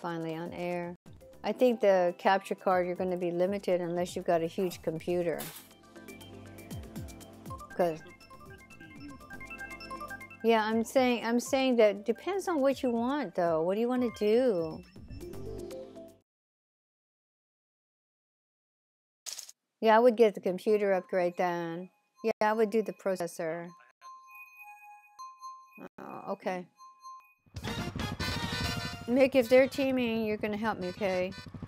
finally on air. I think the capture card, you're going to be limited unless you've got a huge computer. Because, yeah, I'm saying that depends on what you want, though. What do you want to do? Yeah, I would get the computer upgrade then. Yeah, I would do the processor. Oh, okay. Mick, if they're teaming, you're going to help me, okay?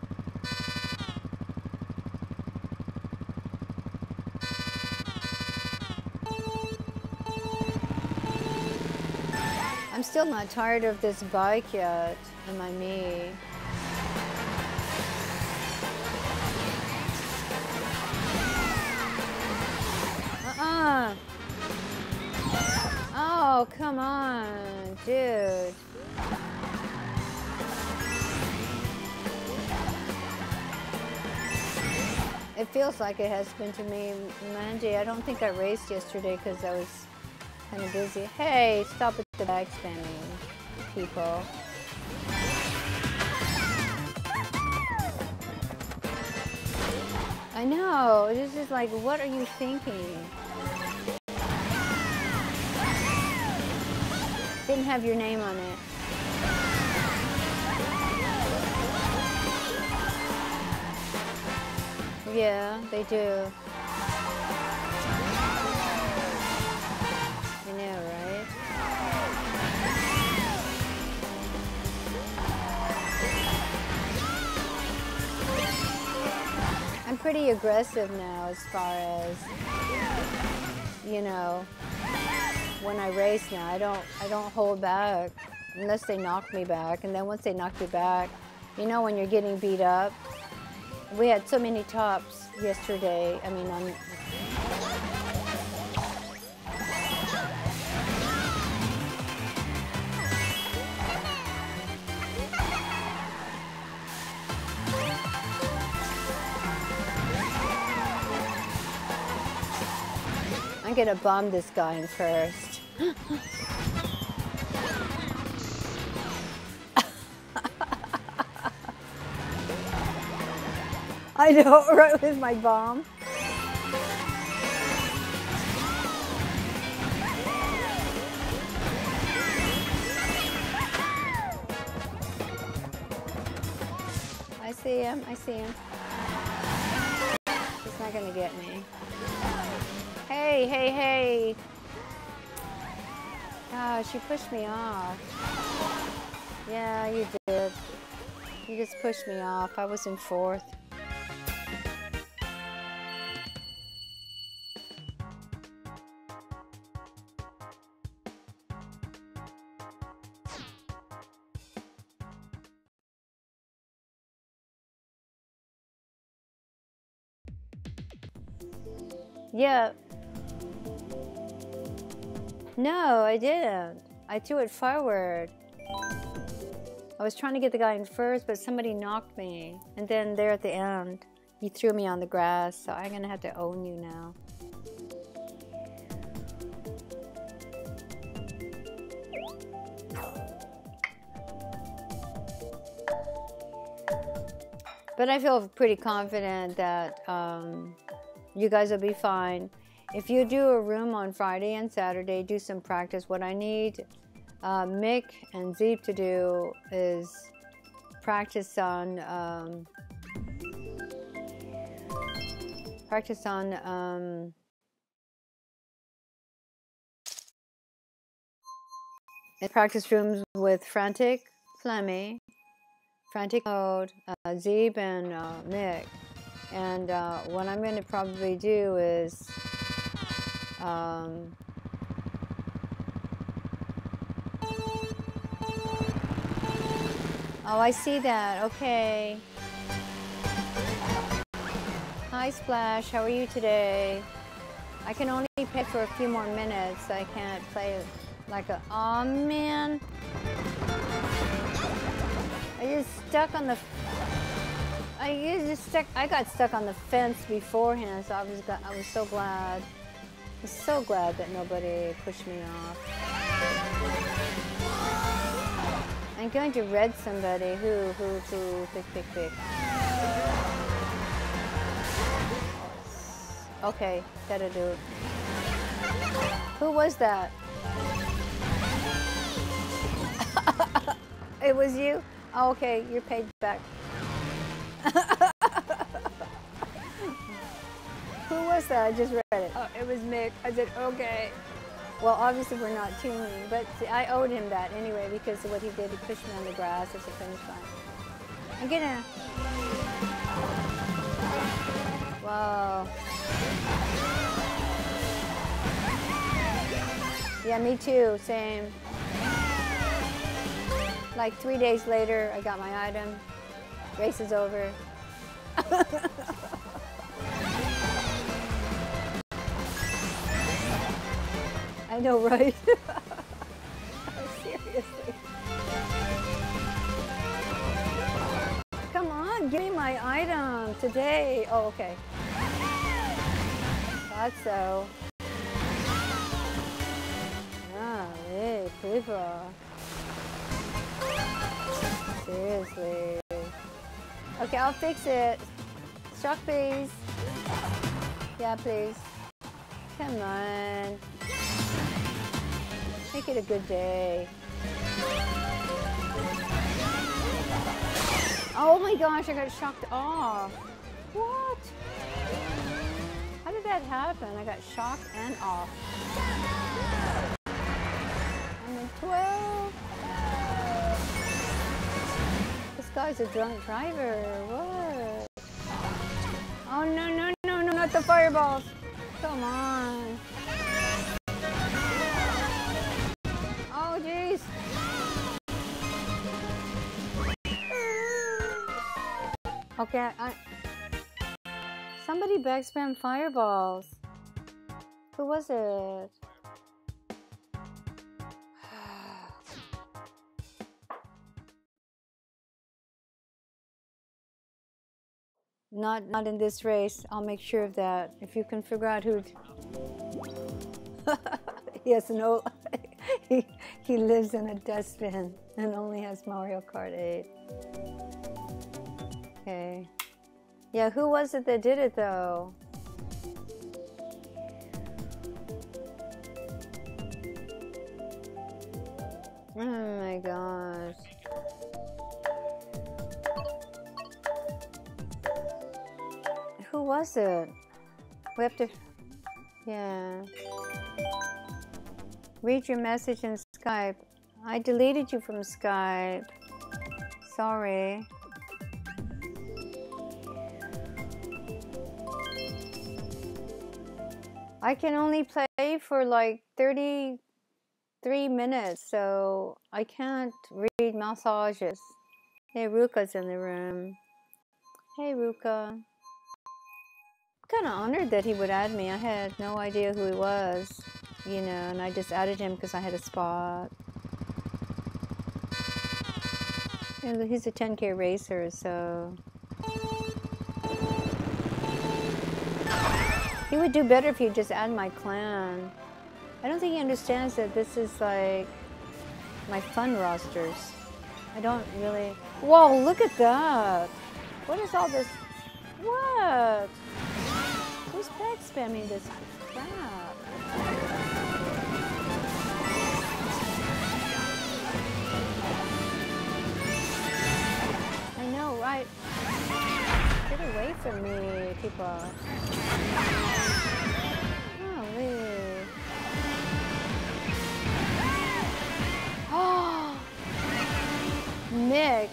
I'm still not tired of this bike yet, and my me. Oh, come on, dude. It feels like it has been to me Monday. I don't think I raced yesterday because I was kind of busy. Hey, stop with the bag spamming, people. I know. This is like, what are you thinking? Didn't have your name on it. Yeah, they do. I know, right? I'm pretty aggressive now as far as, you know, when I race now. I don't hold back unless they knock me back. And then once they knock you back, you know, when you're getting beat up. We had so many tops yesterday. I mean, I'm gonna bomb this guy in first. I know, right, with my bomb. I see him, I see him. He's not gonna get me. Hey, hey, hey. Gosh, you pushed me off. Yeah, you did. You just pushed me off. I was in fourth. Yeah. No, I didn't. I threw it forward. I was trying to get the guy in first, but somebody knocked me. And then there at the end, he threw me on the grass, so I'm gonna have to own you now. But I feel pretty confident that you guys will be fine. If you do a room on Friday and Saturday, do some practice. What I need Mick and Zeep to do is practice on and practice rooms with Frantic, Flemmy, Frantic Mode, Zeep, and Mick. And what I'm going to probably do is oh, I see that. Okay. Hi, Splash. How are you today? I can only play for a few more minutes. I can't play like a... Aw, man. I just stuck on the... I got stuck on the fence beforehand, so I was so glad. I was so glad that nobody pushed me off. And I'm going to red somebody. Who, pick. Okay, that'll do it. Who was that? It was you? Oh, okay, you're paid back. Who was that? I just read it. Oh, it was Mick. I said, okay. Well, obviously we're not teaming, but I owed him that anyway because of what he did. He pushed me on the grass as a finish line. I'm gonna... Wow. Yeah, me too, same. Like 3 days later, I got my item. Race is over. I know, right? Seriously. Come on, give me my item today. Oh, okay. Thought so. Ah, hey, people. Seriously. Okay, I'll fix it. Shock, please. Yeah, please. Come on. Make it a good day. Oh my gosh, I got shocked off. What? How did that happen? I got shocked and off. I'm in 12. This guy's a drunk driver. What? Oh no, not the fireballs. Come on. Oh jeez. Okay, somebody backspam fireballs. Who was it? Not in this race. I'll make sure of that. If you can figure out who. Yes, no. He lives in a dustbin and only has Mario Kart 8. Okay. Yeah, who was it that did it though? Oh my gosh. Who was it? We have to... Yeah. Read your message in Skype. I deleted you from Skype. Sorry. I can only play for like 33 minutes, so I can't read messages. Hey, Ruka's in the room. Hey, Ruka. I'm kind of honored that he would add me. I had no idea who he was, you know, and I just added him because I had a spot. And he's a 10K racer, so... He would do better if he'd just add my clan. I don't think he understands that this is like my fun rosters. I don't really... Whoa, look at that! What is all this? What? Who's back spamming this crap? I know, right? Get away from me, people. Holy. Oh, Mick.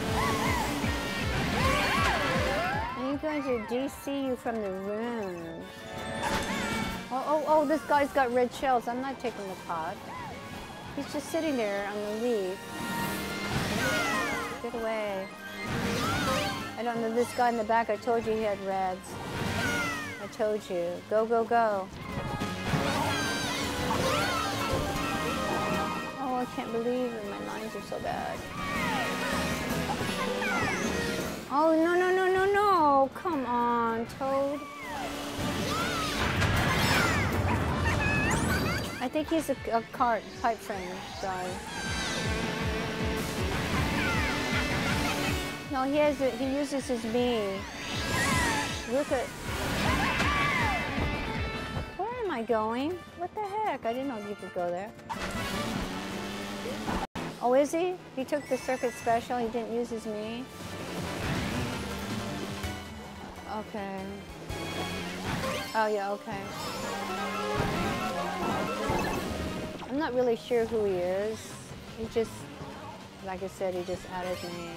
I'm going to DC you from the room. Oh, this guy's got red shells. I'm not taking the pot. He's just sitting there on the leaf. Get away. I don't know this guy in the back. I told you he had reds. I told you. Go, go, go. Oh, I can't believe it. My lines are so bad. Oh, no, no, no, no, no. Come on, Toad. I think he's a pipe frame guy. No, he uses his me. Look at. Where am I going? What the heck? I didn't know you could go there. Oh, is he? He took the circuit special. He didn't use his me. Okay. Oh yeah, okay. I'm not really sure who he is. He just, like I said, he just added me.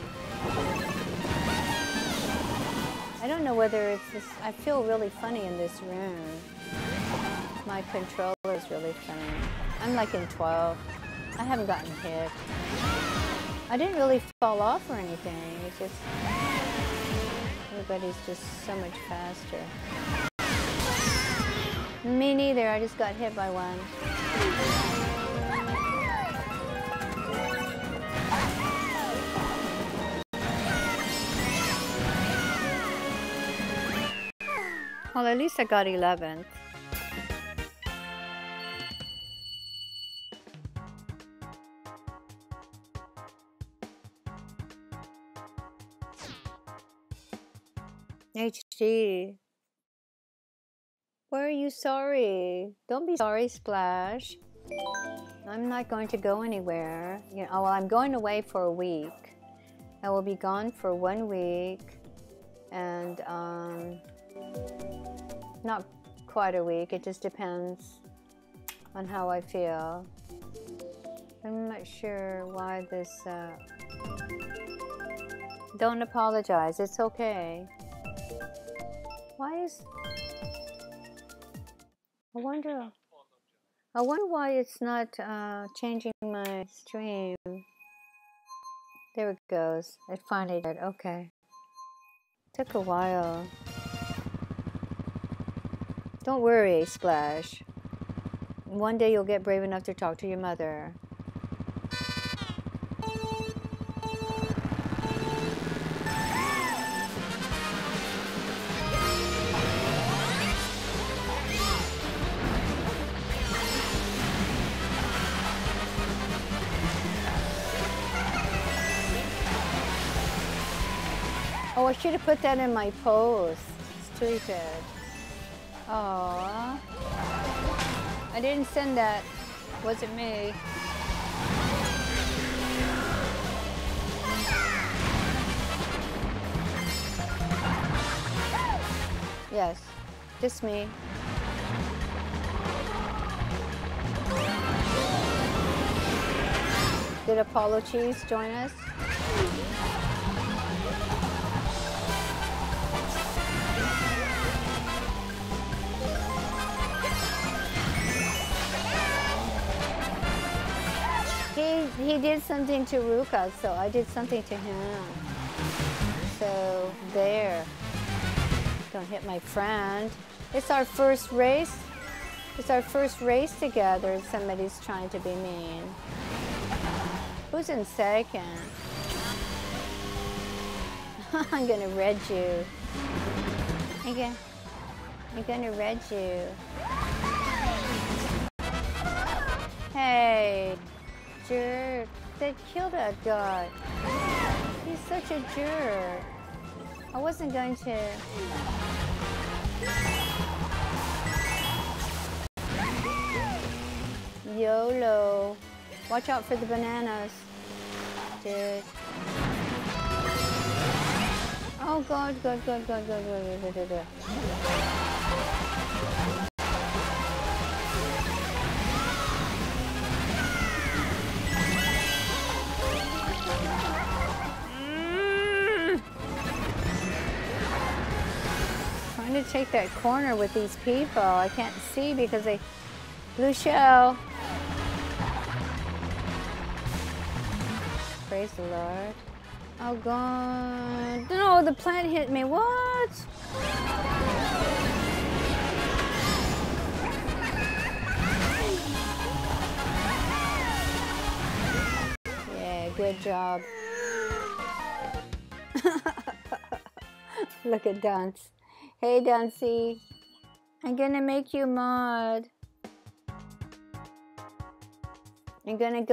I don't know whether it's this, I feel really funny in this room. My controller is really funny. I'm like in 12. I haven't gotten hit. I didn't really fall off or anything. It's just, everybody's just so much faster. Me neither, I just got hit by one. Well, at least I got 11th. HD. Why are you sorry? Don't be sorry, Splash. I'm not going to go anywhere. You know, well, I'm going away for a week. I will be gone for 1 week, and not quite a week. It just depends on how I feel. I'm not sure why this. Don't apologize. It's okay. Why is? I wonder why it's not changing my stream. There it goes. It finally did. Okay. Took a while. Don't worry, Splash. One day you'll get brave enough to talk to your mother. Oh, I should have put that in my post. Stupid. Aww. I didn't send that. Wasn't me. Yes, just me. Did Apollo Cheese join us? He did something to Ruka, so I did something to him. So there. Don't hit my friend. It's our first race. It's our first race together and somebody's trying to be mean. Who's in second? I'm gonna red you. I'm gonna red you. Hey, jerk. They killed that guy. He's such a jerk. I wasn't going to. YOLO. Watch out for the bananas. Dude. Oh God, God, God, God, God, God, God, God, God. Trying to take that corner with these people. I can't see because they... Blue shell. Praise the Lord. Oh God. No, the plant hit me. What? Yeah, good job. Look at Dunce. Hey, Duncey. I'm gonna make you mod. I'm gonna go